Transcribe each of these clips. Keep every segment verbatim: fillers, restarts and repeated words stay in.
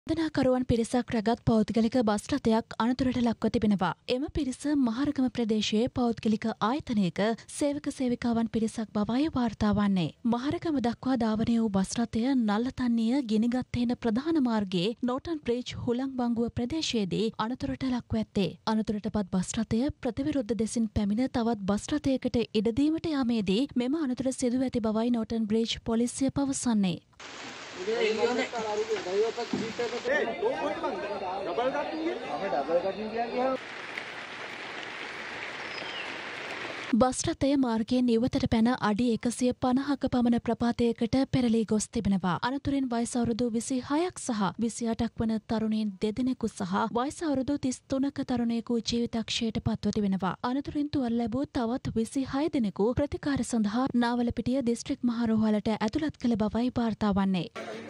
වන්දනාකරුවන් පිරිසක් රැගත් පෞද්ගලික බස් රථයක් අනතුරට ලක්ව තිබෙනවා. එම පිරිස මහරගම ප්‍රදේශයේ පෞද්ගලික ආයතනයක සේවක සේවිකාවන් පිරිසක් බවයි වාර්තා වන්නේ. මහරගම දක්වා ධාවනය වූ බස් රථය නල්ලතන්නිය ගිනිගත්තේන ප්‍රධාන මාර්ගයේ නෝටන් බ්‍රිජ් හුලංබංගුව ප්‍රදේශයේදී අනතුරට ලක්ව ඇත්තේ. අනතුරටපත් බස් රථය ප්‍රතිවිරුද්ධ දෙසින් පැමිණ තවත් බස් රථයකට ඉඩදීමට යාමේදී මෙම අනතුර සිදුව ඇති බවයි නෝටන් බ්‍රිජ් පොලිසිය පවසන්නේ. බස් රථය මාර්ගයෙන් නිවතට පැන අඩි එකසිය පනහක පමණ ප්‍රපාතයකට පෙරලී ගොස් තිබෙනවා. අනතුරින් වයස අවුරුදු විසිහයක් සහ විසිඅටක් වන තරුණීන් දෙදෙනෙකු සහ වයස අවුරුදු තිස් තුනක තරුණයෙකු ජීවිතක්ෂයට පත්ව තිබෙනවා. අනතුරින් තුවාල ලැබූ තවත් විසිහය දෙනෙකු ප්‍රතිකාර සඳහා නාවලපිටිය දිස්ත්‍රික් මහරෝහලට ඇතුළත් කළ බවයි වාර්තා වන්නේ.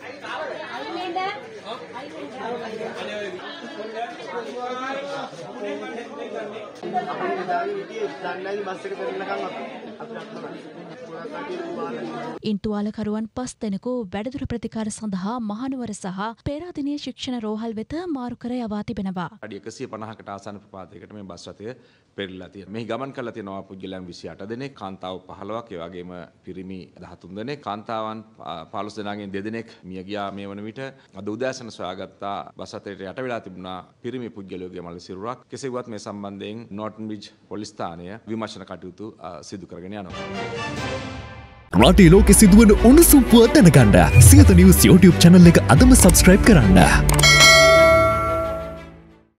ඉන්තුවාලකරුවන් පස් දෙනෙකු වැඩදුර ප්‍රතිකාර සඳහා මහනුවර සහ පේරාදෙණිය ශික්ෂණ රෝහල් වෙත මාරු කර යවා තිබෙනවා. අඩි එකසිය පනහකට ආසන්න ප්‍රපාතයකට මේ බස් රථය පෙරළලා තියෙනවා. මෙහි ගමන් කරලා තියෙනවා පුද්ගලයන් විසිඅට දෙනෙක්, කාන්තාව පහළොවක්, ඒ වගේම පිරිමි දහතුන් දෙනෙක්. කාන්තාවන් පහළොස් දෙනාගෙන් දෙදෙනෙක් මිය ගියා. මේ වන විට අද උදෑසන සොයාගත්තා බස් රථයට යට වෙලා තිබුණා පිරිමි පුද්ගලයෙකුගේ මළ සිරුරක්. කෙසේ වුවත් මේ සම්බන්ධයෙන් නෝටන් බ්‍රිජ් පොලිස් ස්ථානය විමර්ශන කටයුතු සිදු කරගෙන යනවා. රටේ ලෝකෙ සිදුවන උණුසුම් පුවත් දැනගන්න සියත නිවුස් YouTube channel එක අදම subscribe කරන්න.